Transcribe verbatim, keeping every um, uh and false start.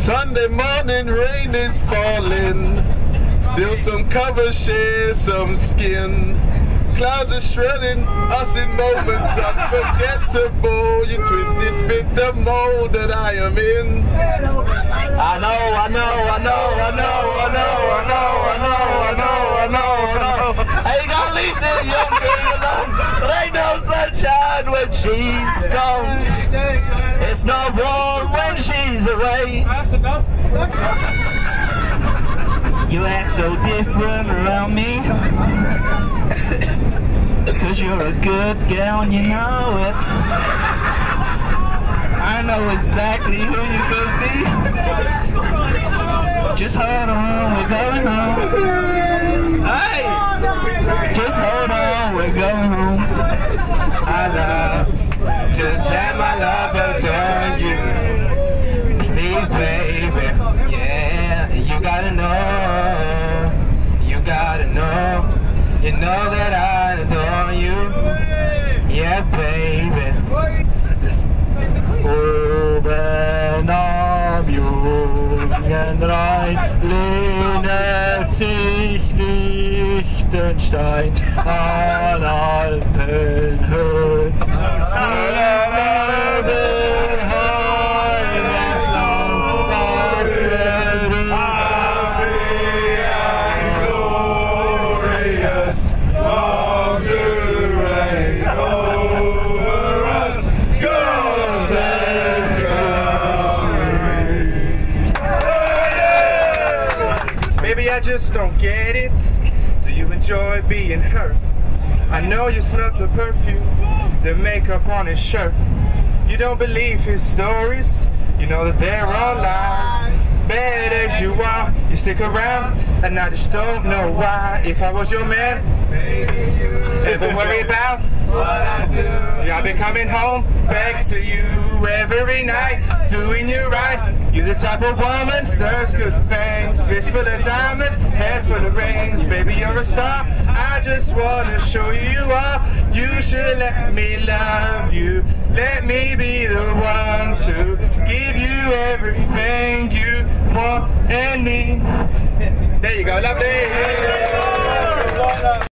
Sunday morning, rain is falling. Still some cover share some skin. Clouds are shredding us in moments unforgettable. You twisted fit the mold that I am in. I know, I know, I know, I know, I know, I know, I know, I know, I know, I know. I ain't gonna leave this young girl alone. There ain't no sunshine when she's gone. It's no warm when she's away. That's enough. You act so different around me. Cause you're a good girl and you know it. I know exactly who you're gonna be. Just hold on, we're going home. Hey! Just hold on, we're going home. I love, just let my love adorn you. Please, baby, yeah, you gotta know, you gotta know. You know that I adore you, yeah, baby. Oben am jungen Rhein lehnet sich Liechtenstein an Alpenhöhen. Maybe I just don't get it. Do you enjoy being hurt? I know you smell the perfume, the makeup on his shirt. You don't believe his stories, you know that they're all lies. Bad as you are, you stick around, and I just don't know why. If I was your man, ever worry about what I do? I'll be coming home back to you every night, doing you right. You're the type of woman serves good things, fist full of diamonds, head full of rings. Baby, you're a star. I just wanna show you you are. You should let me love you. Let me be the one to give you everything you want and need. There you go, lovely.